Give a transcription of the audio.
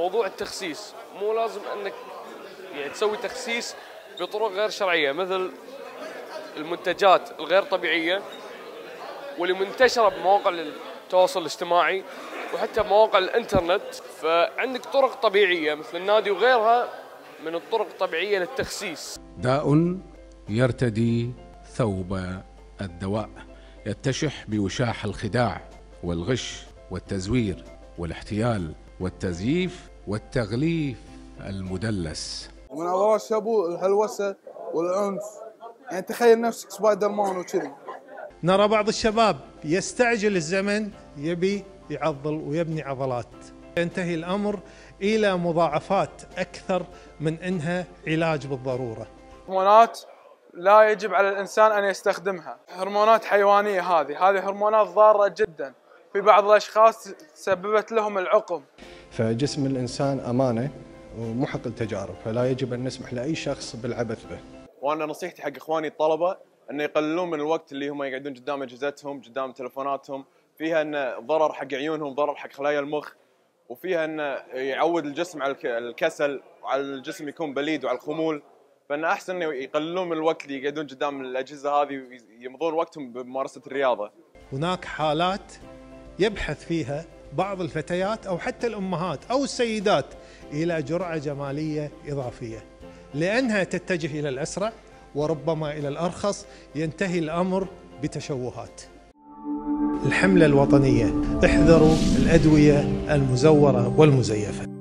موضوع التخسيس مو لازم انك يعني تسوي تخسيس بطرق غير شرعيه، مثل المنتجات الغير طبيعيه واللي منتشره بمواقع التواصل الاجتماعي وحتى مواقع الانترنت. فعندك طرق طبيعيه مثل النادي وغيرها من الطرق الطبيعيه للتخسيس. داء يرتدي ثوب الدواء، يتشح بوشاح الخداع والغش والتزوير والاحتيال والتزييف والتغليف المدلس. من أضرار الشابو الهلوسة والعنف، يعني تخيل نفسك سبايدر مان وكذي. نرى بعض الشباب يستعجل الزمن، يبي يعضل ويبني عضلات، ينتهي الأمر إلى مضاعفات أكثر من إنها علاج بالضرورة. هرمونات لا يجب على الإنسان أن يستخدمها، هرمونات حيوانية، هذه هرمونات ضارة جدا، في بعض الأشخاص سببت لهم العقم. فجسم الإنسان أمانة ومحق التجارب، فلا يجب أن نسمح لأي شخص بالعبث به. وأنا نصيحتي حق إخواني الطلبة أن يقللون من الوقت اللي هم يقعدون قدام أجهزتهم، قدام تلفوناتهم، فيها أن ضرر حق عيونهم، ضرر حق خلايا المخ، وفيها أن يعود الجسم على الكسل وعلى الجسم يكون بليد وعلى الخمول. فإن أحسن يقللون من الوقت اللي يقعدون قدام الأجهزة هذه ويمضون وقتهم بممارسة الرياضة. هناك حالات يبحث فيها بعض الفتيات أو حتى الأمهات أو السيدات إلى جرعة جمالية إضافية، لأنها تتجه إلى الأسرع وربما إلى الأرخص، ينتهي الأمر بتشوهات. الحملة الوطنية: احذروا الأدوية المزورة والمزيفة.